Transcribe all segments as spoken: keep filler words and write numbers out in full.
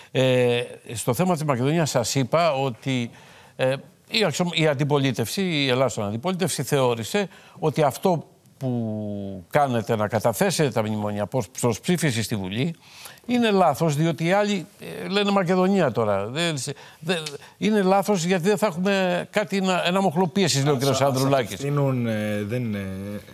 Ε, στο θέμα της Μακεδονίας σας είπα ότι ε, η, η αντιπολίτευση, η Ελλάδος αντιπολίτευση θεώρησε ότι αυτό που κάνετε να καταθέσετε τα μνημόνια προς ψήφιση στη Βουλή είναι λάθος, διότι οι άλλοι ε, λένε Μακεδονία τώρα. Δεν, δεν, είναι λάθος γιατί δεν θα έχουμε κάτι, να, ένα μοχλό πίεσης, λέει ο κ. Ανδρουλάκης. Ε, δεν, ε,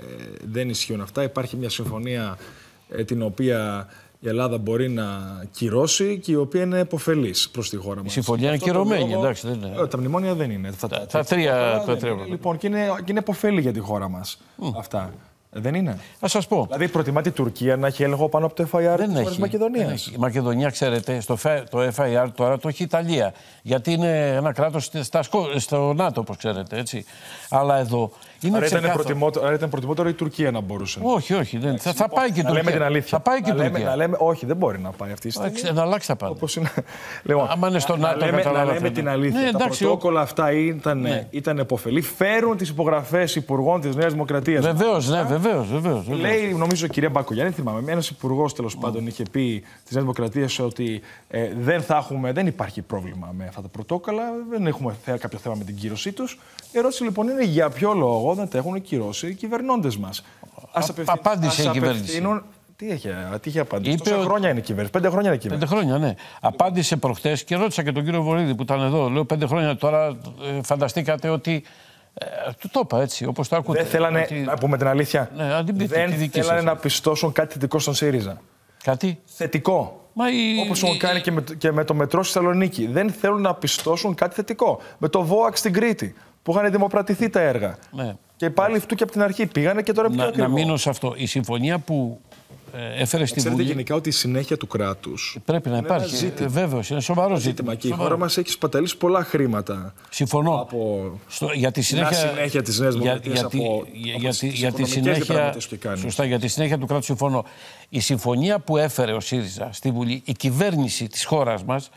δεν ισχύουν αυτά. Υπάρχει μια συμφωνία ε, την οποία η Ελλάδα μπορεί να κυρώσει και η οποία είναι επωφελής προς τη χώρα μας. Η συμφωνία είναι κυρωμένη, εντάξει. Δεν είναι. Τα μνημόνια δεν είναι. Τα, τα, τα τρία. Τα τρία είναι. Λοιπόν, και είναι, και είναι επωφελή για τη χώρα μας mm. αυτά. Δεν είναι. Θα σας πω. Δηλαδή, προτιμάται η Τουρκία να έχει έλεγχο πάνω από το εφ άι αρ της Μακεδονίας. Η Μακεδονία, ξέρετε, στο το εφ άι αρ τώρα το έχει η Ιταλία. Γιατί είναι ένα κράτος στο ΝΑΤΟ, όπως ξέρετε. Έτσι. Αλλά εδώ είναι άρα, ήταν προτιμότερο, άρα ήταν προτιμότερο η Τουρκία να μπορούσε. Όχι, όχι. Δεν. Θα, θα πάει και η Τουρκία. Λέμε την αλήθεια. Θα πάει και η Τουρκία. Τουρκία. Να λέμε, όχι, δεν μπορεί να πάει αυτή η στιγμή. Να αλλάξει τα πάντα. Όπως είναι. Λοιπόν, άμα είναι στο ΝΑΤΟ, να λέμε την αλήθεια. Ναι, τα εντάξει, πρωτόκολλα αυτά ήταν, ναι. ήταν επωφελή. Φέρουν τις υπογραφές υπουργών της Νέας Δημοκρατίας. Βεβαίως, ναι, βεβαίως. Βεβαίως. Λέει, νομίζω, η κυρία Μπακογιάννη, θυμάμαι, ένας υπουργός τέλος πάντων είχε πει της Νέας Δημοκρατίας ότι ε, δεν, θα έχουμε, δεν υπάρχει πρόβλημα με αυτά τα πρωτόκολλα, δεν έχουμε κάποιο θέμα με την κύρωσή τους. Η ερώτηση λοιπόν είναι για ποιο λόγο δεν τα έχουν κυρώσει οι κυβερνώντες μας. Ας απευθυν... Απάντησε η κυβέρνηση. Τι είχε, τι είχε απαντήσει. Είπε Τόσα ότι... χρόνια είναι η κυβέρνηση. Πέντε χρόνια είναι η κυβέρνηση. Πέντε χρόνια, ναι. Απάντησε προχτές και ρώτησα και τον κύριο Βορύδη που ήταν εδώ. Λέω πέντε χρόνια τώρα ε, φανταστήκατε ότι. Ε, του το είπα έτσι, όπως το ακούτε. Δεν θέλανε, ότι... να πούμε την αλήθεια, ναι, δεν θέλανε να πιστώσουν κάτι θετικό στον ΣΥΡΙΖΑ. Κάτι? Θετικό. Η... Όπως έχουν κάνει και με, και με το μετρό στη Θεσσαλονίκη. Δεν θέλουν να πιστώσουν κάτι θετικό. Με το ΒΟΑΚ στην Κρήτη, που είχαν δημοπρατηθεί τα έργα. Ναι. Και πάλι αυτού και από την αρχή πήγανε και τώρα πιο να, να μείνω σε αυτό. Η συμφωνία που ε, έφερε στη Βουλή. Ξέρετε γενικά ότι η συνέχεια του κράτους πρέπει να υπάρχει. Ε, Βέβαιος, είναι σοβαρό ζήτημα. ζήτημα. Και η χώρα μας έχει σπαταλήσει πολλά χρήματα. Συμφωνώ. Από Στο, για τη συνέχεια, συνέχεια της Νέας Δημοκρατίας. Για, από, για, από για, τις για τη συνέχεια. Σωστά, για τη συνέχεια του κράτους συμφωνώ. Η συμφωνία που έφερε ο ΣΥΡΙΖΑ στη Βουλή, η κυβέρνηση της χώρας μας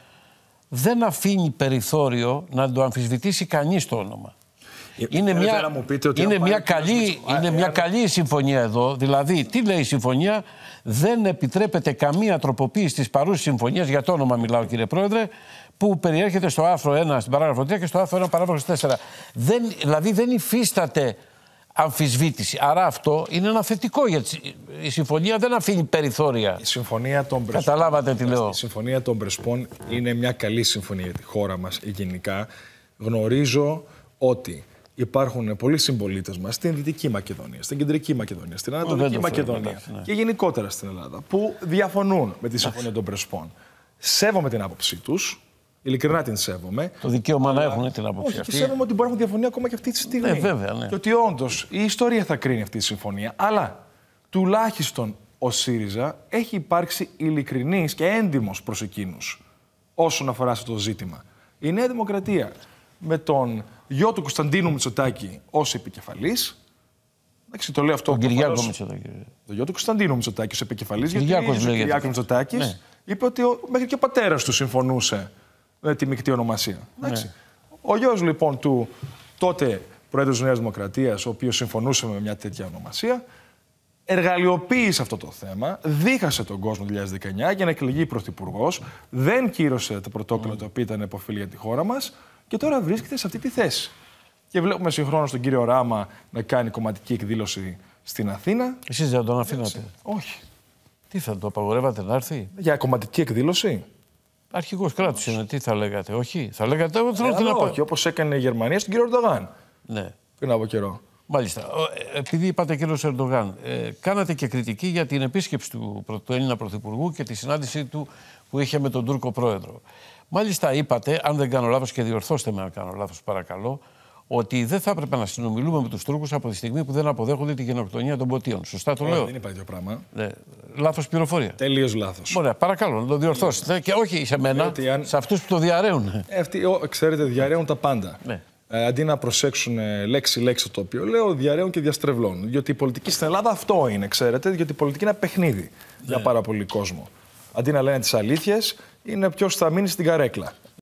δεν αφήνει περιθώριο να το αμφισβητήσει κανείς το όνομα. Είναι μια, είναι μια, καλή, είναι μια καλή συμφωνία εδώ. Δηλαδή, τι λέει η συμφωνία? Δεν επιτρέπεται καμία τροποποίηση της παρούσης συμφωνίας, για το όνομα μιλάω κύριε Πρόεδρε, που περιέρχεται στο άρθρο ένα στην παράγραφο τρία και στο άρθρο ένα παράγραφο τέσσερα. Δεν, δηλαδή δεν υφίσταται αμφισβήτηση. Άρα αυτό είναι ένα θετικό, γιατί η συμφωνία δεν αφήνει περιθώρια. Η συμφωνία των Πρεσπών, καταλάβατε τι λέω. Η συμφωνία των Πρεσπών είναι μια καλή συμφωνία για τη χώρα μας γενικά. Γνωρίζω ότι υπάρχουν πολλοί συμπολίτες μας στην Δυτική Μακεδονία, στην Κεντρική Μακεδονία, στην Ανατολική Μακεδονία εντάξει, ναι. και γενικότερα στην Ελλάδα που διαφωνούν με τη συμφωνία των Πρεσπών. Σέβομαι την άποψή τους. Ειλικρινά την σέβομαι. Το δικαίωμα να έχουν την άποψη όχι, αυτή. Και σέβομαι ότι μπορεί να έχουν διαφωνία ακόμα και αυτή τη στιγμή. Ναι, βέβαια, ναι. Και ότι όντως η ιστορία θα κρίνει αυτή τη συμφωνία. Αλλά τουλάχιστον ο ΣΥΡΙΖΑ έχει υπάρξει ειλικρινής και έντιμος προς εκείνους όσον αφορά αυτό το ζήτημα. Η Νέα Δημοκρατία με τον γιο του Κωνσταντίνου Μητσοτάκη ως επικεφαλής. Εντάξει, το λέω αυτό. Τον Κυριάκο Μητσοτάκη. Το γιο του Κωνσταντίνου Μητσοτάκη ως επικεφαλής. Γιατί ο Κυριάκος Μητσοτάκης ναι. είπε ότι ο, μέχρι και ο πατέρας του συμφωνούσε με τη μεικτή ονομασία. Ναι. Ο γιος λοιπόν του τότε Πρόεδρου της Νέας Δημοκρατίας, ο οποίος συμφωνούσε με μια τέτοια ονομασία, εργαλειοποίησε αυτό το θέμα, δίχασε τον κόσμο το δύο χιλιάδες δεκαεννιά για να εκλεγεί πρωθυπουργός, δεν κύρωσε το πρωτόκολλο mm. το οποίο ήταν επωφελή για τη χώρα μας και τώρα βρίσκεται σε αυτή τη θέση. Και βλέπουμε συγχρόνως τον κύριο Ράμα να κάνει κομματική εκδήλωση στην Αθήνα. Εσείς δεν τον αφήνατε? Όχι. Τι θα το απαγορεύατε να έρθει? Για κομματική εκδήλωση. Αρχηγός κράτους είναι, τι θα λέγατε? Όχι. Θα λέγατε εγώ θέλω ε, την απαγορεύση. Όχι, όπως έκανε η Γερμανία στον κύριο Ερντογάν. Ναι. Πριν από καιρό. Μάλιστα. Επειδή είπατε κύριο Ερντογάν, ε, κάνατε και κριτική για την επίσκεψη του, του Έλληνα Πρωθυπουργού και τη συνάντησή του που είχε με τον Τούρκο Πρόεδρο. Μάλιστα είπατε, αν δεν κάνω λάθος και διορθώστε με αν κάνω λάθος παρακαλώ, ότι δεν θα έπρεπε να συνομιλούμε με τους Τούρκους από τη στιγμή που δεν αποδέχονται τη γενοκτονία των Ποτίων. Σωστά το λέω? Δεν υπάρχει τέτοιο πράγμα. Ναι. Λάθος πληροφορία. Τελείως λάθος. Ωραία, παρακαλώ να το διορθώσετε. Ναι. Και όχι σε μένα, αν... σε αυτούς που το διαρρέουν. Ε, αυτοί, ο, ξέρετε, διαρρέουν τα πάντα. Ναι. Ε, αντί να προσέξουν λέξη-λέξη το οποίο λέω, διαρρέουν και διαστρεβλώνουν. Διότι η πολιτική στην Ελλάδα αυτό είναι, ξέρετε, διότι η πολιτική είναι ένα παιχνίδι ναι. για πάρα πολύ κόσμο. Αντί να λένε τις αλήθειες, είναι ποιος θα μείνει στην καρέκλα.